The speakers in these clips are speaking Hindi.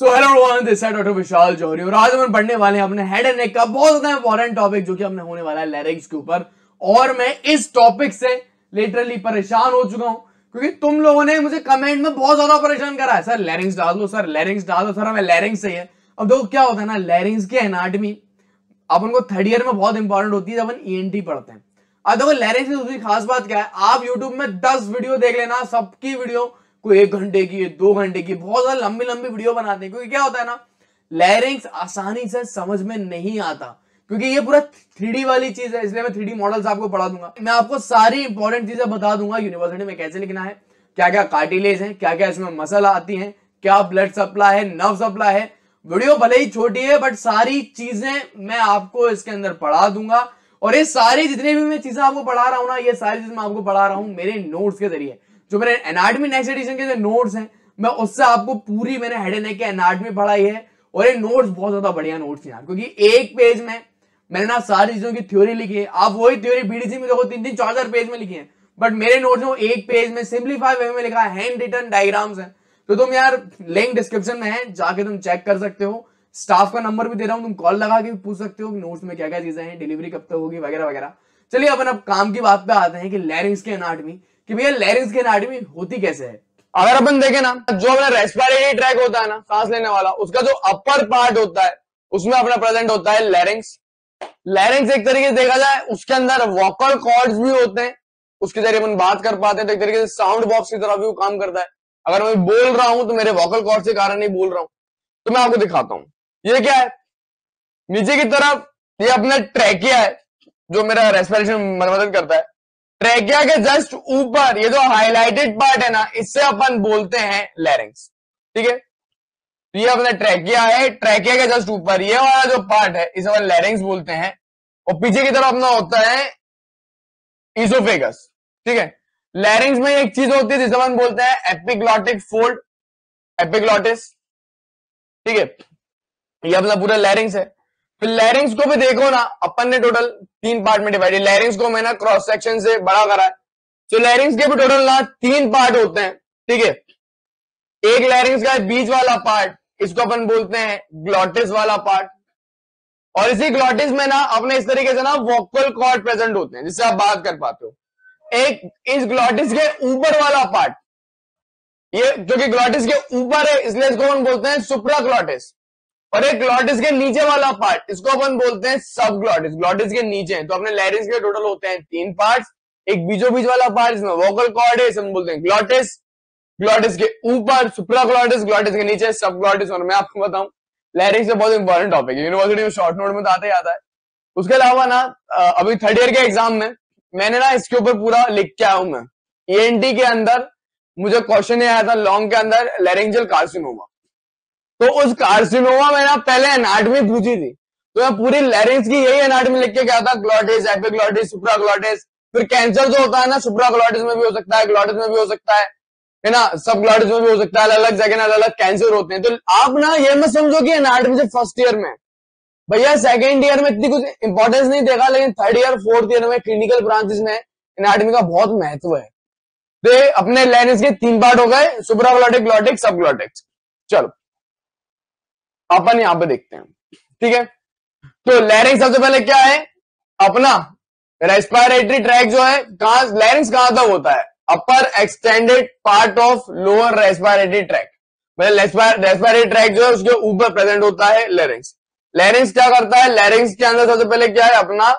Hello everyone, this is doctor Vishal Johri और आज हम पढ़ने वाले हैं अपने हेड एंड नेक का बहुत ज्यादा इंपॉर्टेंट टॉपिक जो कि हमने होने वाला है लैरिंक्स के ऊपर। और मैं इस टॉपिक से लिटरली परेशान हो चुका हूं क्योंकि तुम लोगों ने मुझे कमेंट में बहुत ज्यादा परेशान करा है। सर लैरिंक्स डाल दो, सर लैरिंक्स डाल दो, सर हमें लैरिंक्स चाहिए। अब देखो क्या होता है ना, लैरिंक्स की एनाटमी अपन को थर्ड ईयर में बहुत इंपॉर्टेंट होती है जब अपन ईएनटी पढ़ते हैं। अब देखो लैरिंक्स की दूसरी खास बात क्या है, आप यूट्यूब में 10 वीडियो देख लेना, सबकी वीडियो कोई 1 घंटे की, 2 घंटे की, बहुत ज्यादा लंबी लंबी वीडियो बनाते हैं। क्योंकि क्या होता है ना, लैरिंक्स आसानी से समझ में नहीं आता क्योंकि ये पूरा 3D वाली चीज है, इसलिए मैं 3D मॉडल्स आपको पढ़ा दूंगा। मैं आपको सारी इंपॉर्टेंट चीजें बता दूंगा यूनिवर्सिटी में कैसे लिखना है, क्या क्या कार्टिलेज है, क्या क्या इसमें मसल आती है, क्या ब्लड सप्लाई है, नर्व सप्लाई है। वीडियो भले ही छोटी है बट सारी चीजें मैं आपको इसके अंदर पढ़ा दूंगा। और ये सारी जितनी भी मैं चीजें आपको पढ़ा रहा हूं ना, ये सारी चीजें मैं आपको पढ़ा रहा हूं मेरे नोट्स के जरिए। जो मेरे एनाटॉमी नेक्स्ट एडिशन के जो नोट्स हैं, मैं उससे आपको पूरी मैंने हेड एंड नेक के एनाटॉमी पढ़ाई है। और ये नोट्स बहुत ज्यादा बढ़िया नोट्स हैं क्योंकि एक पेज में मैंने ना सारी चीजों की थ्योरी लिखी है। आप वही थ्योरी बीडीसी में देखो 3-3, 4-4 पेज में लिखी है, बट मेरे नोट्स में एक पेज में सिंपलीफाई वे में लिखा है, हैंड रिटन डायग्राम्स है। तो तुम यार लिंक डिस्क्रिप्शन में है, जाके तुम चेक कर सकते हो। स्टाफ का नंबर भी दे रहा हूं, तुम कॉल लगा के भी पूछ सकते हो नोट्स में क्या क्या चीजें हैं, डिलीवरी कब तक होगी वगैरह वगैरह। चलिए अपन अब काम की बात पे आते हैं कि लैरिंक्स की एनाटॉमी, कि भैया लैरिंक्स की एनाटॉमी होती कैसे है। अगर अपन देखें ना, जो अपना रेस्पिरेटरी ट्रैक होता है ना, सांस लेने वाला, उसका जो अपर पार्ट होता है उसमें अपना प्रेजेंट होता है लैरिंक्स। लैरिंक्स एक तरीके से देखा जाए उसके अंदर वोकल कॉर्ड्स भी होते हैं, उसके जरिए अपन बात कर पाते हैं। तो एक तरीके से साउंड बॉक्स की तरह भी वो काम करता है। अगर मैं बोल रहा हूं तो मेरे वोकल कॉर्ड के कारण नहीं बोल रहा हूं। तो मैं आपको दिखाता हूं, ये क्या है। नीचे की तरफ ये अपना ट्रैकिया है जो मेरा रेस्पिरेशन में मदद करता है। ट्रैकिया के जस्ट ऊपर ये जो हाईलाइटेड पार्ट है ना, इससे अपन बोलते हैं लैरिंक्स। ठीक है, तो ये अपना ट्रैकिया है, ट्रैकिया के जस्ट ऊपर ये वाला जो पार्ट है इसे अपन लैरिंक्स बोलते हैं। और पीछे की तरफ अपना होता है इसोफेगस। ठीक है, लैरिंक्स में एक चीज होती है जिसे अपन बोलते हैं एपिग्लॉटिक फोल्ड, एपिग्लॉटिस। ठीक है, ये अपना पूरा लैरिंक्स है। फिर लैरिंक्स को भी देखो ना, अपन ने टोटल 3 पार्ट में डिवाइड, लैरिंक्स को मैंने क्रॉस सेक्शन से बड़ा करा है। तो लैरिंक्स के भी टोटल ना 3 पार्ट होते हैं। ठीक है, एक लैरिंक्स का बीच वाला पार्ट, इसको अपन बोलते हैं ग्लॉटिस वाला पार्ट। और इसी ग्लॉटिस में ना अपने इस तरीके से ना वोकल कॉर्ड प्रेजेंट होते हैं जिससे आप बात कर पाते हो। एक इस ग्लॉटिस के ऊपर वाला पार्ट, ये क्योंकि ग्लॉटिस के ऊपर है इसलिए इसको अपन बोलते हैं सुप्राग्लॉटिस। और एक ग्लॉटिस के नीचे वाला पार्ट, इसको अपन बोलते हैं सब ग्लॉटिस, ग्लॉटिस के नीचे। तो अपने लैरिंक्स के टोटल होते हैं 3 पार्ट्स। एक बीचों बीच वाला पार्ट इसमें वोकल कॉर्ड है, इसे हम बोलते हैं ग्लॉटिस। ग्लॉटिस के ऊपर सुप्राग्लॉटिस, ग्लॉटिस के नीचे सब ग्लॉटिस। और मैं आपको बताऊं, लैरिंक्स से बहुत इंपॉर्टेंट टॉपिक है, यूनिवर्सिटी में शॉर्ट नोट में तो आता ही आता है। उसके अलावा ना अभी थर्ड ईयर के एग्जाम में मैंने ना इसके ऊपर पूरा लिख के आया हूं मैं। ईएनटी के अंदर मुझे क्वेश्चन आया था लॉन्ग के अंदर, लैरिंजियल कार्सिनोमा। तो उस कार्सिनोमा में ना पहले एनाटॉमी पूछी थी, तो मैं पूरी लैरिंक्स की यही एनाटॉमी लिख के गया था, ग्लॉटिस, एपिग्लॉटिस, सुप्राग्लॉटिस। फिर कैंसर जो होता है ना, सुप्राग्लॉटिस में भी हो सकता है, ग्लॉटिस में भी हो सकता है ना, सब ग्लॉटिस में भी हो सकता है। अलग अलग जगह अलग अलग कैंसर होते हैं। तो आप ना ये मत समझो कि एनाटॉमी से फर्स्ट ईयर में, भैया सेकेंड ईयर में इतनी कुछ इंपॉर्टेंस नहीं देखा, लेकिन थर्ड ईयर फोर्थ ईयर में क्लिनिकल ब्रांचेस में एनाटॉमी का बहुत महत्व है। तो अपने लैरिंक्स के 3 पार्ट हो गए, सुप्राग्लॉटिक, ग्लॉटिक, सब ग्लॉटिक। चलो अपन यहां पे देखते हैं। ठीक है, तो लैरिंक्स सबसे पहले क्या है, अपना रेस्पिरेटरी ट्रैक जो है, कहां लैरिंक्स कहां तक होता है, upper extended part of lower respiratory tract. मतलब रेस्पिरेटरी ट्रैक जो है उसके ऊपर प्रेजेंट होता है लैरिंक्स। लैरिंक्स क्या करता है, लैरिंक्स के अंदर सबसे पहले क्या है, अपना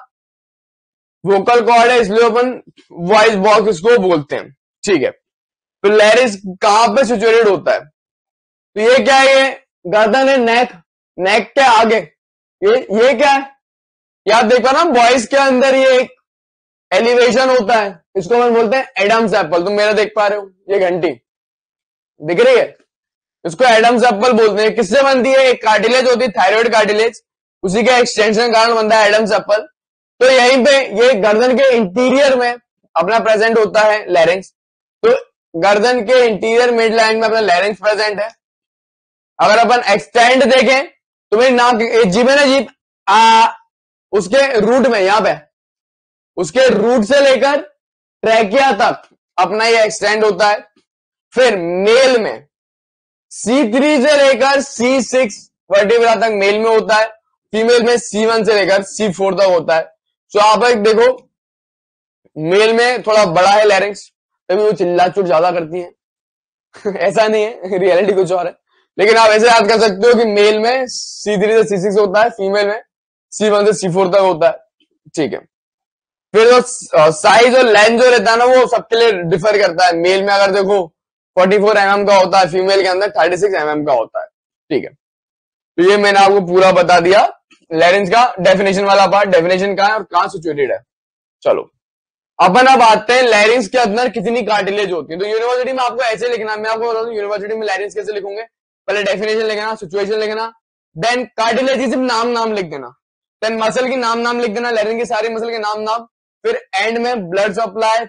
वोकल कॉर्ड है, इसलिए अपन वॉइस बॉक्स इसको बोलते हैं। ठीक है, तो लैरिंक्स कहां पे सिचुएटेड होता है, तो ये क्या है, ये गर्दन है, नेक, नेक के आगे ये क्या है, आप देखो ना वॉइस के अंदर ये एक एलिवेशन होता है, इसको हम बोलते हैं एडम्स एप्पल। तुम मेरा देख पा रहे हो, ये घंटी दिख रही है, इसको एडम्स एप्पल बोलते हैं। किससे बनती है, एक कार्टिलेज होती है, थायराइड कार्टिलेज, उसी के एक्सटेंशन के कारण बनता है एडम्स एप्पल। तो यहीं पे ये गर्दन के इंटीरियर में अपना प्रेजेंट होता है लैरिंक्स। तो गर्दन के इंटीरियर मिड लाइन में अपना लैरिंक्स प्रेजेंट है। अगर अपन एक्सटेंड देखें तो मेरी नाक, जीभ है ना, जीभ उसके रूट में, यहां पे उसके रूट से लेकर ट्रैकिया तक अपना ये एक्सटेंड होता है। फिर मेल में C3 से लेकर C6 वर्टिब्रा तक मेल में होता है, फीमेल में C1 से लेकर C4 तक होता है। तो आप एक देखो, मेल में थोड़ा बड़ा है लैरिंक्स, तभी वो चिल्ला चुट ज्यादा करती है ऐसा नहीं है, रियलिटी कुछ और है, लेकिन आप ऐसे याद कर सकते हो कि मेल में C3 से C6 होता है, फीमेल में C1 से C4 तक होता है, ठीक है। फिर जो साइज और लेंथ जो रहता है ना, वो सबके लिए डिफर करता है। मेल में अगर देखो 44 mm का होता है, फीमेल के अंदर 36 mm का होता है, ठीक है। तो ये मैंने आपको पूरा बता दिया लैरिंक्स का डेफिनेशन वाला पार्ट, डेफिनेशन कहाँ है और कहाँ सिचुएटेड है। चलो अपन अब आते हैं लैरिंक्स के अंदर कितनी कार्टिलेज होती है। तो यूनिवर्सिटी में आपको ऐसे लिखना, मैं आपको बता दूं यूनिवर्सिटी में लैरिंक्स कैसे लिखोगे, पहले डेफिनेशन लिखना, सिचुएशन लिखना, देन कार्टिलेज सिर्फ नाम लिख देना, देन मसल की नाम लिख देना, लैरिंक्स की सारी मसल के नाम, फिर एंड में ब्लड सप्लाई,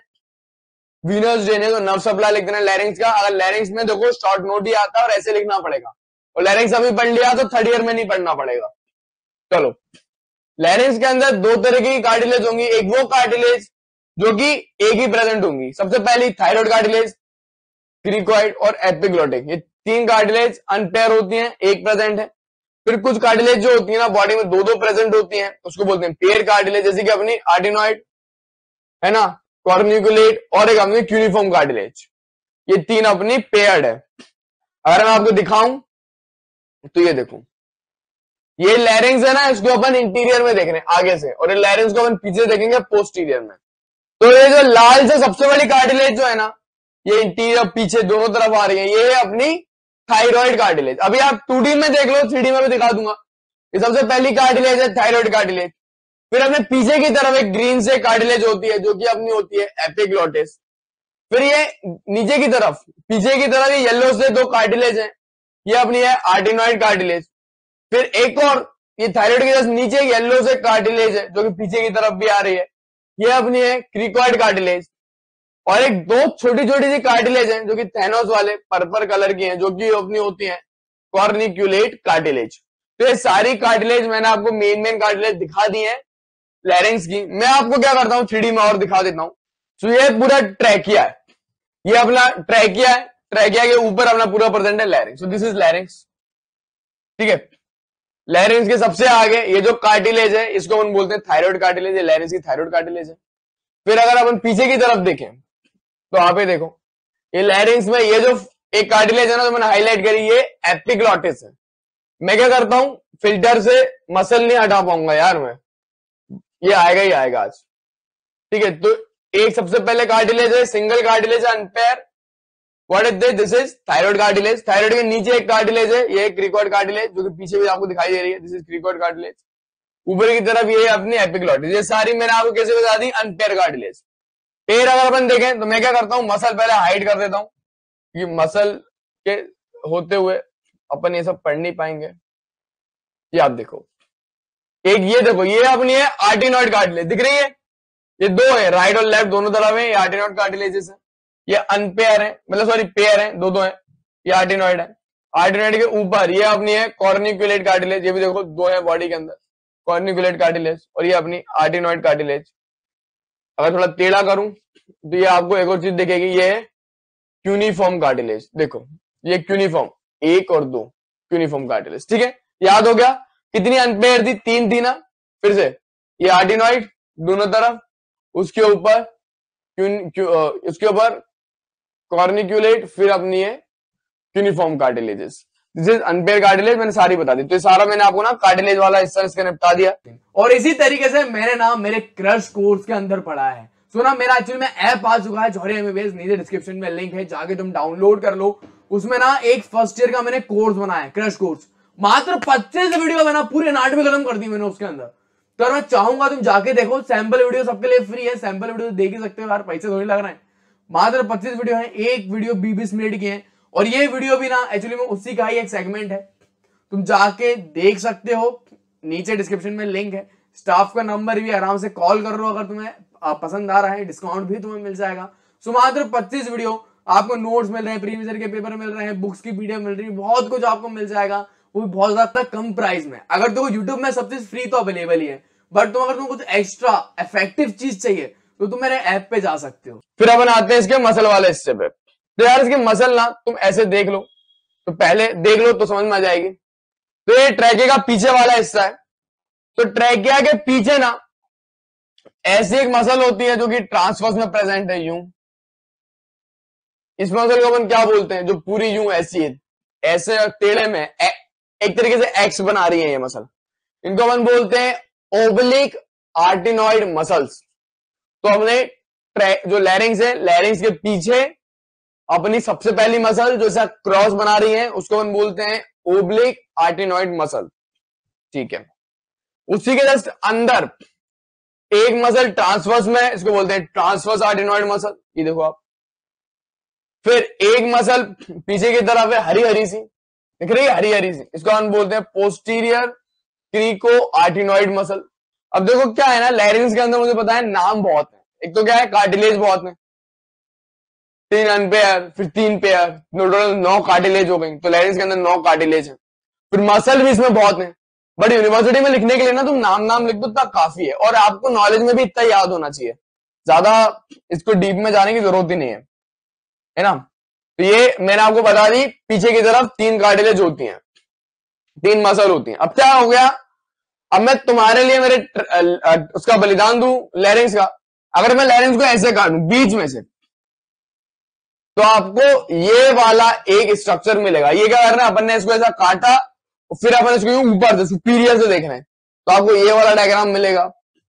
वीनस ड्रेनेज और नर्व सप्लाई लिख देना लैरिंक्स का। अगर लैरिंक्स में देखो शॉर्ट नोट ही आता है और ऐसे लिखना पड़ेगा, और लैरिंक्स अभी पढ़ लिया तो थर्ड ईयर में नहीं पढ़ना पड़ेगा। चलो, लैरिंक्स के अंदर दो तरह की कार्टिलेज होंगी, एक वो कार्टिलेज जो कि एक ही प्रेजेंट होंगी, सबसे पहली थायराइड कार्टिलेज, क्रिकॉइड और एपिग्लोटिक, ये तीन कार्टिलेज अनपेयर होती हैं, एक प्रेजेंट है। फिर कुछ कार्टिलेज जो होती है ना बॉडी में दो प्रेजेंट होती हैं, उसको बोलते हैं पेयर कार्टिलेज, जैसे कि अपनी आर्टिनॉइड है ना, कॉर्निकुलेट और एक अपनी क्यूनिफॉर्म कार्टिलेज, ये तीन अपनी पेयर्ड है। अगर मैं आपको दिखाऊं तो ये देखो, ये लैरिंक्स है ना, इसको अपन इंटीरियर में देख रहे हैं आगे से, और ये लैरिंक्स को अपन पीछे देखेंगे पोस्टीरियर में। तो ये जो लाल से सबसे बड़ी कार्टिलेज जो है ना, ये इंटीरियर पीछे दोनों तरफ आ रही है, ये है अपनी थायराइड कार्टिलेज। अभी आप 2D में देख लो, 3D में भी दिखा दूंगा। ये सबसे पहली कार्टिलेज है थायराइड कार्टिलेज। फिर अपने पीछे की तरफ एक ग्रीन से कार्टिलेज होती है जो कि अपनी होती है एपिग्लोटिस। फिर ये नीचे की तरफ, पीछे की तरफ ये येलो से दो कार्टिलेज है, ये अपनी है आर्टिनॉइड कार्टिलेज। फिर एक और ये थायराइड के जस्ट नीचे येलो से कार्टिलेज है जो कि पीछे की तरफ भी आ रही है, ये अपनी है क्रिकॉइड कार्टिलेज। और एक दो छोटी छोटी सी कार्टिलेज हैं जो कि थैनोस वाले पर्पल कलर की हैं, जो कि अपनी होती हैं कॉर्निक्यूलेट कार्टिलेज। तो ये सारी कार्टिलेज मैंने आपको मेन कार्टिलेज दिखा दी है लैरिंक्स की। मैं आपको क्या करता हूं 3D में और दिखा देता हूं। तो ये पूरा ट्रैकिया है, ये अपना ट्रैकिया है, ट्रैकिया के ऊपर अपना पूरा प्रेजेंट है larynx. So this is larynx, ठीक है। लैरिंक्स के सबसे आगे ये जो कार्टिलेज है इसको अपन बोलते हैं थायराइड कार्टिलेज, ये लैरिंक्स की थायराइड कार्टिलेज है। फिर अगर अपन पीछे की तरफ देखें तो आप ये देखो, ये लैरिंक्स में ये जो एक कार्टिलेज है ना, तो मैंने हाईलाइट करी, ये एपिग्लोटिस है। मैं क्या करता हूं, फिल्टर से मसल नहीं हटा पाऊंगा यार मैं, ये आएगा ही आएगा आज, ठीक है। तो एक सबसे पहले कार्टिलेज है, सिंगल कार्टिलेज है unpaired, what is this, this is thyroid cartilage. Thyroid के नीचे एक कार्टिलेज है, ये क्रिकॉइड कार्टिलेज जो कि पीछे भी आपको दिखाई दे रही है, दिस इज क्रिकॉइड कार्टिलेज। ऊपर की तरफ ये अपनी एपिग्लोटिस, ये सारी मैंने आपको कैसे बता दी, अनपेयर कार्टिलेज। पेयर अगर अपन देखें तो मैं क्या करता हूं, मसल पहले हाइड कर देता हूं, कि मसल के होते हुए अपन ये सब पढ़ नहीं पाएंगे। ये आप देखो, एक ये देखो, ये अपनी है आर्टिनॉइड कार्टिलेज, दिख रही है, ये दो है, राइट और लेफ्ट दोनों तरफ है, ये आर्टिनॉइड कार्टिलेजेस है। ये अनपेयर है, मतलब सॉरी पेयर है, दो है, ये आर्टिनॉइड है। आर्टिनॉइड के ऊपर ये अपनी है कॉर्निक्यूलेट कार्टिलेज, ये भी देखो दो है बॉडी के अंदर, कॉर्निक्यूलेट कार्टिलेज, और ये अपनी आर्टिनॉइड कार्टिलेज। अगर थोड़ा टेढ़ा करूं तो ये आपको एक और चीज दिखेगी, ये है क्यूनिफॉर्म कार्टिलेज। देखो ये क्यूनिफॉर्म, एक और दो क्यूनिफॉर्म कार्टिलेज, ठीक है। याद हो गया कितनी अनपेयर थी, तीन थी ना। फिर से ये आर्टिनॉइड दोनों तरफ, उसके ऊपर उसके ऊपर कॉर्निक्यूलेट, फिर अपनी है cuneiform cartilages, this is unpaired cartilage. मैंने सारी बता दी, तो ये सारा मैंने आपको ना कार्टिलेज वाला हिस्सा इसका निपटा दिया। और इसी तरीके से मैंने ना मेरे क्रश कोर्स के अंदर पढ़ा है। सो ना मेरा एक्चुअली में ऐप आ चुका है जौहरी एमबीबीएस, नीचे डिस्क्रिप्शन में लिंक है, जाके तुम डाउनलोड कर लो। उसमें ना एक फर्स्ट ईयर का मैंने कोर्स बनाया है, क्रश कोर्स, मात्र 25 वीडियो में ना पूरे एनाटॉमी खत्म कर दी मैंने उसके अंदर। तो मैं चाहूंगा तुम जाके देखो, सैंपल वीडियो सबके लिए फ्री है, सैंपल वीडियो देख ही सकते हो यार, पैसे थोड़ी लग रहे हैं। मात्र 25 वीडियो है, एक वीडियो 20 मिनट की है, और ये वीडियो भी ना एक्चुअली में उसी का ही एक सेगमेंट है, तुम जाके देख सकते हो, नीचे डिस्क्रिप्शन में लिंक है। स्टाफ का नंबर भी, आराम से कॉल कर लो अगर तुम्हें पसंद आ रहा है, डिस्काउंट भी तुम्हें मिल जाएगा। सो मात्र 25 वीडियो, आपको नोट्स मिल रहे हैं, प्रीवियस ईयर के पेपर मिल रहे हैं, बुक्स की पीडीएफ मिल रही है, बहुत कुछ आपको मिल जाएगा, वो भी बहुत ज्यादा कम प्राइस में। अगर तुमको यूट्यूब में सब चीज फ्री तो अवेलेबल ही है, बट तुम अगर तुमको कुछ एक्स्ट्रा इफेक्टिव चीज चाहिए तो तुम मेरे ऐप पे जा सकते हो। फिर अपन आते हैं इसके मसल वाले हिस्से पे। तो यार इसके मसल ना तुम ऐसे देख लो, तो पहले देख लो तो समझ में आ जाएगी। तो ये ट्रैकिया का पीछे वाला हिस्सा है। तो ट्रैकिया के पीछे ना ऐसी एक मसल होती है जो कि ट्रांसवर्स में प्रेजेंट है, यूं। इस मसल को अपन क्या बोलते हैं, जो पूरी यूं ऐसी है, ऐसे टेढ़े में एक तरीके से एक्स बना रही है ये मसल, इनको अपन बोलते हैं ओब्लिक आर्टिनॉइड मसल्स। तो हमने जो लैरिंग्स है, लैरिंग्स के पीछे अपनी सबसे पहली मसल जो ऐसा क्रॉस बना रही है उसको हम बोलते हैं ओब्लिक आर्टिनॉइड मसल, ठीक है। उसी के जस्ट अंदर एक मसल ट्रांसवर्स में, इसको बोलते हैं ट्रांसवर्स आर्टिनॉइड मसल, ये देखो आप। फिर एक मसल पीछे की तरफ है हरी हरी सी, दिख रही है, हरी हरी सी, इसको हम बोलते हैं पोस्टीरियर क्रीको आर्टिनॉइड मसल। अब देखो क्या है ना, लैरिंग्स के अंदर मुझे पता है नाम बहुत है। एक तो क्या है, कार्टिलेज बहुत है, 3 अनपेयर, फिर 3 पेयर, टोटल 9 कार्टिलेज हो गई। तो लैरिंग्स के अंदर 9 कार्टिलेज है। फिर मसल भी इसमें बहुत है। बट यूनिवर्सिटी में लिखने के लिए ना तुम नाम लिख दो, इतना काफी है। और आपको नॉलेज में भी इतना याद होना चाहिए, ज्यादा इसको डीप में जाने की जरूरत ही नहीं है ना। तो ये मैंने आपको बता दी, पीछे की तरफ 3 कार्टिलेज होती हैं, 3 मसल होती हैं। अब क्या हो गया, अब मैं तुम्हारे लिए मेरे उसका बलिदान दूं लैरिंग्स का। अगर मैं लैरिंग्स को ऐसे काटूं बीच में से, तो आपको ये वाला एक स्ट्रक्चर मिलेगा। ये क्या करना है, अपन ने इसको ऐसा काटा और फिर अपन इसको ऊपर से सुपीरियर से देख रहे हैं, तो आपको ये वाला डायग्राम मिलेगा।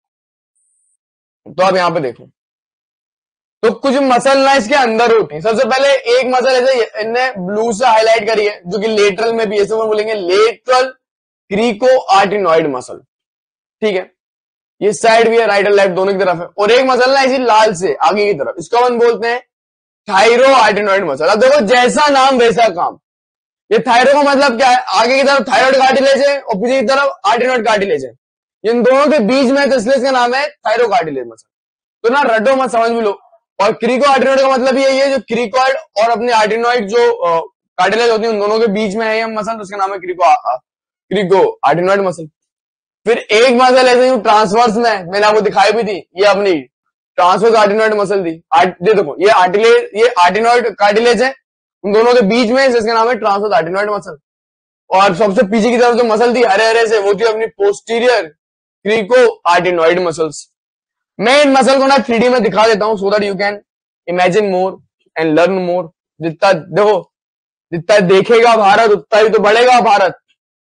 तो आप यहां पे देखो, तो कुछ मसल ना इसके अंदर होती है। सबसे पहले एक मसल ऐसे इनने ब्लू से हाईलाइट करी है, जो कि लेटरल में भी, ऐसे बोलेंगे लेटरल क्रीको आर्टिनॉइड मसल, ठीक है। ये साइड भी है, राइट और लेफ्ट दोनों की तरफ है। और एक मसल ना ऐसी लाल से आगे की तरफ, इसको अपन बोलते हैं थायरो आर्टिनॉइड मसल। अब देखो जैसा नाम वैसा काम। ये थायरो का मतलब क्या है, आगे की तरफ थायराइड कार्टिलेज है और पीछे की तरफ आर्टिनॉइड कार्टिलेज है, इन दोनों के बीच में, तो इसलिए इसका नाम है थायरो कार्टिलेज मसल। तो ना रटो मत, समझ भी लो। और क्रीको आर्टिनॉइड का मतलब यही है, जो क्रीकॉइड और अपने आर्टिनॉइड जो कार्टिलेज होती है उन दोनों के बीच में है ये मसल, तो उसका नाम है क्रीको आर्टिनॉइड मसल। फिर एक मसल ऐसे ट्रांसवर्स में मैंने आपको दिखाई भी थी, ये अपनी ट्रांसवर्स आर्टिनॉइड मसल थी। ये देखो, ये आर्टिनॉइड कार्टिलेज है, उन दोनों के बीच में, जिसका नाम है ट्रांसवर्स आर्टिनॉइड मसल। और सबसे पीछे की तरफ जो मसल थी हरे हरे से, वो थी अपनी पोस्टीरियर क्रीको आर्टिनॉइड मसल्स। मैं इन मसल को ना 3D में दिखा देता हूं, so that you can imagine more and learn more. जितना देखो, जितना देखेगा भारत उतना ही तो बढ़ेगा भारत।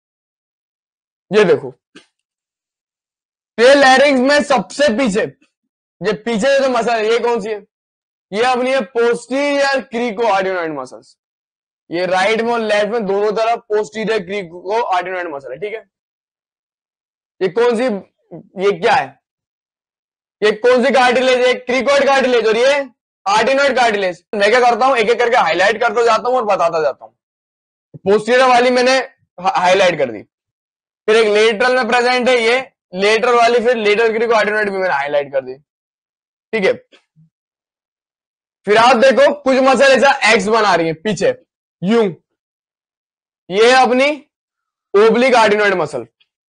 ये देखो, ये लैरिंग्स में सबसे पीछे, ये पीछे जो मसल है ये कौन सी है, ये अपनी है पोस्टीरियर क्रीको आर्टिनॉइड मसल्स। ये राइट में और लेफ्ट में दोनों तरफ पोस्टीरियर क्रीको आर्टिनॉइड मसल है, ठीक है। ये कौन सी, ये क्या है, ये कौन सी कार्टिलेज है, क्रीकोइड कार्टिलेज, और ये आर्टिनॉइड कार्टिलेज। मैं क्या करता हूं, एक एक करके हाईलाइट करता जाता हूं और बताता जाता हूं। पोस्टीरियर वाली मैंने हाईलाइट कर दी, फिर एक लेटरल में प्रेजेंट है ये लेटरल वाली, फिर लेटरल क्रीको आर्टिनॉइड भी मैंने हाईलाइट कर दी, ठीक है। फिर आप देखो कुछ मसल ऐसा एक्स बना रही है पीछे यूं, ये अपनी ओब्लिक आर्टिनॉइड मसल,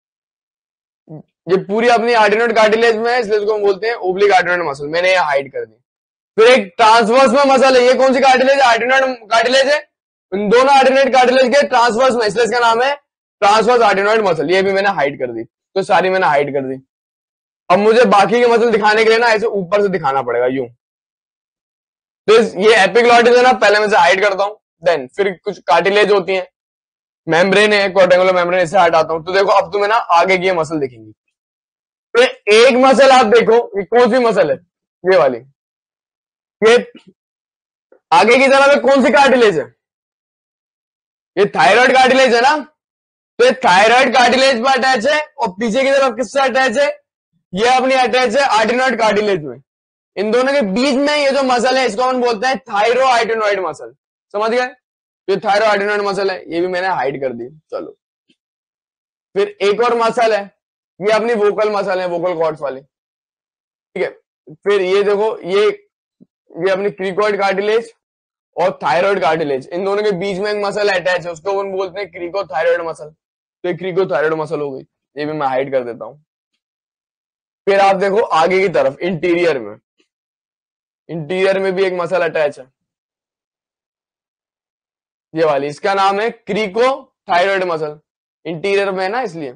ये पूरी अपनी आर्टिनॉइड कार्टिलेज में है, इसलिए इसको हम बोलते हैं ओब्लिक आर्टिनॉइड मसल। मैंने ये हाइड कर दी। फिर एक ट्रांसवर्स में मसल है, ये कौन सी कार्टिलेज है, आर्टिनॉइड कार्टिलेज है, इन दोनों आर्टिनॉइड कार्टिलेज के ट्रांसवर्स में, इसलिए इसका नाम है ट्रांसवर्स आर्टिनॉइड मसल। ये भी मैंने हाइड कर दी, तो सारी मैंने हाइड कर दी। अब मुझे बाकी के मसल दिखाने के लिए ना ऐसे ऊपर से दिखाना पड़ेगा यूं। तो ये एपिग्लॉटिस है ना, पहले मैं इसे हाइड करता हूं, देन फिर कुछ कार्टिलेज होती है, मेम्ब्रेन है, क्वाड्रेंगुलर मेम्ब्रेन, इसे हटाता हूं। तो देखो अब तुम्हें ना आगे की मसल दिखेंगी। तो एक मसल आप देखो, ये कौन सी मसल है, ये वाली, ये आगे की तरफ कौन सी कार्टिलेज है, ये थायराइड कार्टिलेज है ना। तो ये थायराइड कार्टिलेज पर अटैच है, और पीछे की तरफ किससे अटैच है, ये अपनी अटैच है आर्टिनॉइड कार्टिलेज में। इन दोनों के बीच में ये जो मसल है इसको हम बोलते हैं थायरो आर्टिनॉइड मसल, समझ गए। तो थायरो आर्टिनॉइड मसल है, ये भी मैंने हाइड कर दी। चलो, फिर एक और मसल है, ये अपनी वोकल मसल है, वोकल कॉर्ड्स वाली, ठीक है। फिर ये देखो, ये अपनी क्रीकोइड कार्टिलेज और थायराइड कार्टिलेज, इन दोनों के बीच में एक मसल अटैच है, उसको हम बोलते हैं क्रीको थायराइड मसल। तो ये क्रीको थायराइड मसल हो गई, ये भी मैं हाइड कर देता हूं। फिर आप देखो आगे की तरफ इंटीरियर में भी एक मसल अटैच है, ये वाली, इसका नाम है क्रीको थायराइड मसल, इंटीरियर में है ना इसलिए।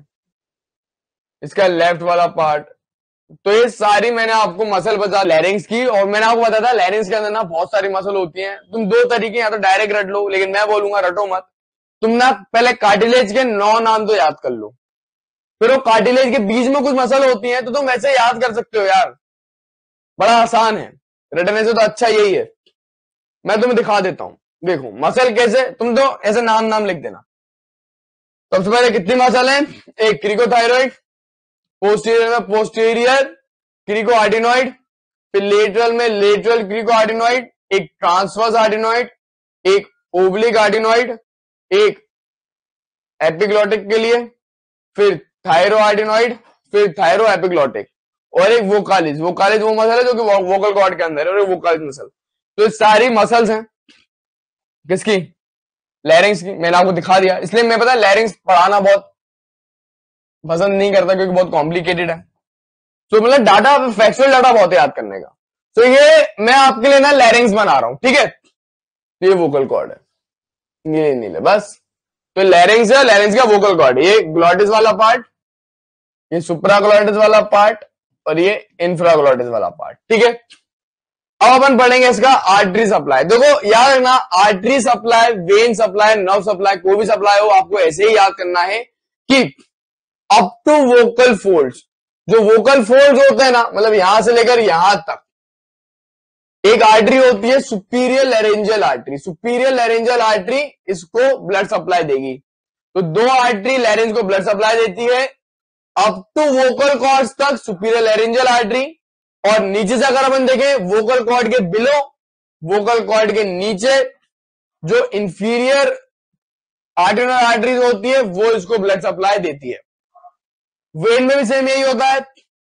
इसका लेफ्ट वाला पार्ट। तो ये सारी मैंने आपको मसल बता लैरिंग्स की, और मैंने आपको बताया था लैरिंग्स के अंदर ना बहुत सारी मसल होती हैं। तुम दो तरीके, या तो डायरेक्ट रट लो, लेकिन मैं बोलूंगा रटो मत। तुम ना पहले कार्टिलेज के 9 नाम तो याद कर लो, फिर वो कार्टिलेज के बीच में कुछ मसल होती हैं तो तुम वैसे याद कर सकते हो यार, बड़ा आसान है। रटने से तो अच्छा यही है। मैं तुम्हें दिखा देता हूं, देखो मसल कैसे, तुम तो ऐसे नाम लिख देना। सबसे पहले कितनी मसल है, एक क्रिकोथायरॉइड, पोस्टीरियर में पोस्टीरियर क्रिको आर्टिनॉइड, फिर लेटरल में लेटरल क्रिको आर्टिनॉइड, एक ट्रांसवर्स आर्टिनॉइड, एक ओब्लिक आर्टिनॉइड, एक एपिग्लॉटिक के लिए, फिर थायरो आर्टिनॉइड, फिर थायरो एपिग्लॉटिक, और एक वोकालिस। वोकालिस वो मसल है जो कि वोकल कॉर्ड के अंदर है, और एक वोकालिस मसल। तो ये सारी मसल्स हैं किसकी, लैरिंग्स की। मैंने आपको दिखा दिया, इसलिए मैं पता है लैरिंग्स पढ़ाना बहुत पसंद नहीं करता क्योंकि बहुत कॉम्प्लिकेटेड है। तो मतलब डाटा, फैक्चुअल डाटा बहुत याद करने का। तो ये मैं आपके लिए ना लैरिंग्स बना रहा हूं, ठीक है। ये वोकल कॉर्ड है, नीले नीले बस। तो लैरिंग्स है, लैरिंग्स का वोकल कॉर्ड, ये ग्लॉटिस वाला पार्ट, ये सुप्राग्लॉटिस वाला पार्ट, और ये इंफ्राग्लॉटिस वाला पार्ट, ठीक है। अब अपन पढ़ेंगे इसका आर्टरी सप्लाई। देखो याद रखना, artery supply, vein supply, nerve supply, कोई भी सप्लाई हो आपको ऐसे ही याद करना है कि अप टू वोकल फोल्ड्स, जो वोकल फोल्ड्स होते हैं ना, मतलब यहां से लेकर यहां तक एक आर्टरी होती है superior laryngeal artery. Superior laryngeal artery इसको ब्लड सप्लाई देगी। तो दो आर्टरी लैरेंज को ब्लड सप्लाई देती है अप टू वोकल कॉर्ड्स तक, सुपीरियर लैरेंजियल आर्टरी, और नीचे से अगर अपन देखें वोकल कॉर्ड के बिलो, वोकल कॉर्ड के नीचे जो इंफीरियर आर्टरियल आर्टरीज होती है वो इसको ब्लड सप्लाई देती है। वेन में भी सेम यही होता है,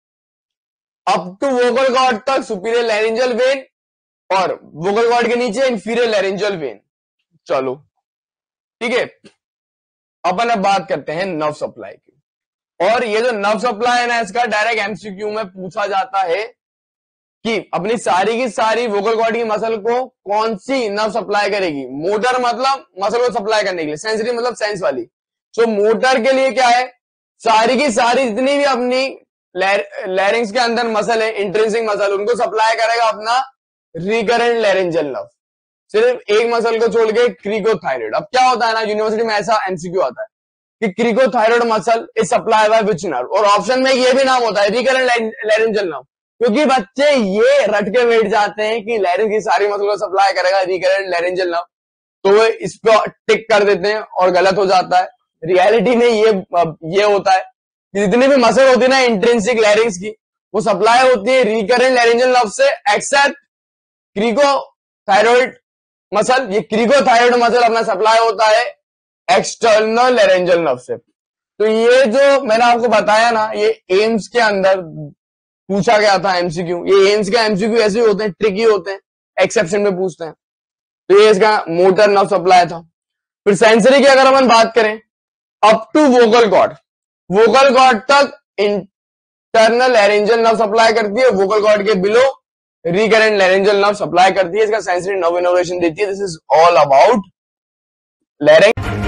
अप टू वोकल कॉर्ड तक सुपीरियर लैरेंजियल वेन, और वोकल कॉर्ड के नीचे इंफीरियर लैरेंजियल वेन। चलो ठीक है, अपन अब बात करते हैं नर्व सप्लाई की। और ये जो नर्व सप्लाई है ना, इसका डायरेक्ट एमसीक्यू में पूछा जाता है कि अपनी सारी की सारी वोकल कॉर्ड की मसल को कौन सी नर्व सप्लाई करेगी। मोटर मतलब मसल को सप्लाई करने के लिए, सेंसरी मतलब सेंस वाली। तो मोटर के लिए क्या है, सारी की सारी जितनी भी अपनी लैरिंग्स के अंदर मसल है, इंट्रिंसिक मसल, उनको सप्लाई करेगा अपना रिकरेंट लैरेंजियल नर्व, सिर्फ एक मसल को छोड़ के, क्रिकोथायराइड। अब क्या होता है ना, यूनिवर्सिटी में ऐसा एमसीक्यू आता है कि cricothyroid muscle is supply by which nerve, और ऑप्शन में ये भी नाम होता है रिकरेंट लैरेंजियल नर्व, क्योंकि बच्चे ये रट के बैठ जाते हैं कि लैरिंग की सारी मसल को सप्लाई करेगा रिकरेंट लैरेंजियल नर्व, तो वो इस पे टिक कर देते हैं और गलत हो जाता है। रियलिटी में ये होता है कि जितनी भी मसल होती है ना इंट्रिंसिक लैरिंग्स की, वो सप्लाई होती है रिकरेंट लैरेंजियल नर्व से, एक्सेप्ट क्रिकोथायराइड मसल। ये क्रिकोथायराइड मसल अपना सप्लाई होता है एक्सटर्नल लैरेंजियल नर्व से। तो ये जो मैंने आपको बताया ना, ये एम्स के अंदर पूछा गया था एमसीक्यू। ये एम्स का एमसीक्यू ऐसे ही होते हैं, ट्रिकी होते हैं, एक्सेप्शन में पूछते हैं। तो ये इसका मोटर नर्व सप्लाई था। फिर सेंसरी की अगर अपन बात करें, up to vocal cord, vocal cord तक इंटरनल लैरेंजियल नर्व सप्लाई करती है, वोकल कॉर्ड के below recurrent laryngeal nerve supply करती है, इसका सेंसरी नर्व इनर्वेशन देती है। This is all about larynx.